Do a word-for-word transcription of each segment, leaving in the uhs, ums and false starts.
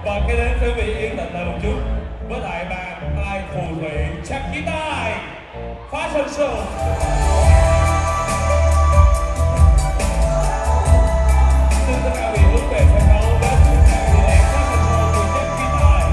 Và cái đến quý vị yên tĩnh lại một chút với lại bàn tay phù thủy chắc guitar Fashion Show. Xin tất cả vị hướng về sân khấu đến những hàng đi đèn Fashion Show của chắc guitar.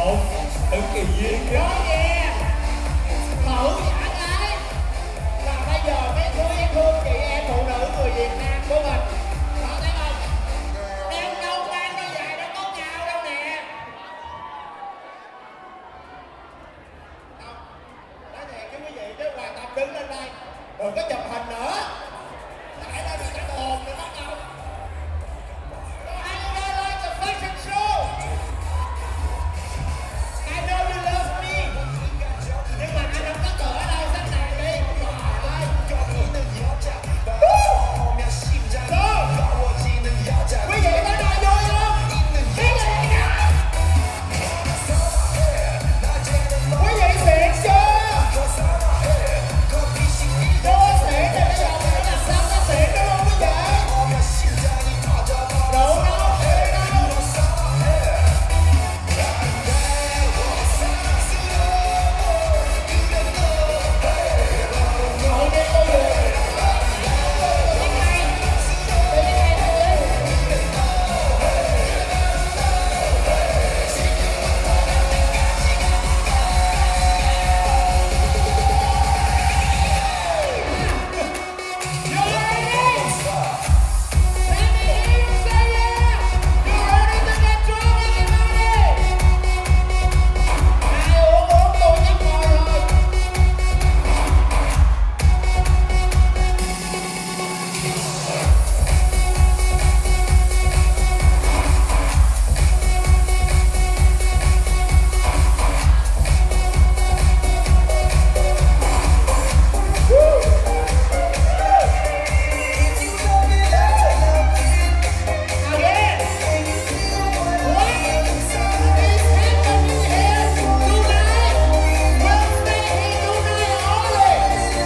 lộn, tưởng kỳ duyên chứ. Nói nghe, thử giả gái là bây giờ mấy cô em thương chị em phụ nữ người Việt Nam của mình. Có thấy không? Đeo đâu ngang đâu dài đâu có ngào đâu nè. Không, nói thiệt chứ quý vị chứ Hòa Tâm đứng lên đây, đừng có chụp hình nữa. Tại đây người ta đồn rồi bắt đầu. I don't like the fashion show. I know you love me. Nhưng mà anh không có cửa đâu, sắp này đi. Trời ơi. Quý vị có nói vui không? Cái gì nè? Quý vị xịn chưa? Chưa xịn thì bây giờ mình làm sao có xịn đúng không quý vị? Rượu đâu? Xịn đâu? Ngồi đi cô về. Tiếng hay. Tiếng hay thôi. You ready? Let me hear you say yeah. You ready to get drunk, everybody? Ai uống uống tôi nhấp môi rồi. Again. What is happening here tonight? We'll stay here tonight only.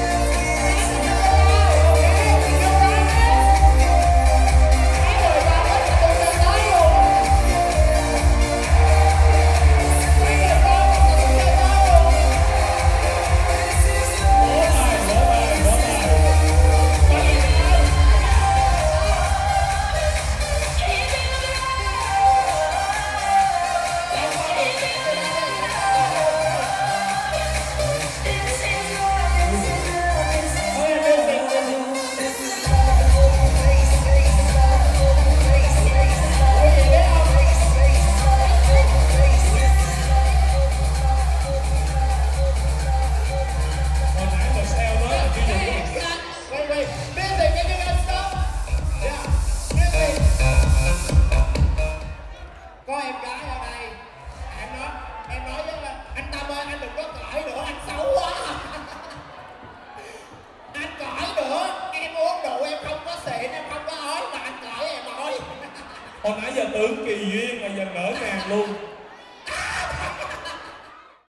Okay, you ready? Mấy người vào hết từ từ tới luôn. Mấy người vào từ từ tới luôn. Vỗ tay, vỗ tay, vỗ tay. Có gì không? Hồi nãy mà sale nói là chưa dùng cái này. Wait, wait. Music, can you guys stop? Yeah, music. Có em gái ở đây. Em nói, em nói với anh, anh Tâm ơi, anh đừng có cãi nữa, anh xấu quá. Anh cãi nữa, em uống rượu em không có xịn, em không có ói mà anh cãi em ói. Hồi nãy giờ tưởng kỳ duyên mà giờ ngỡ ngàng luôn.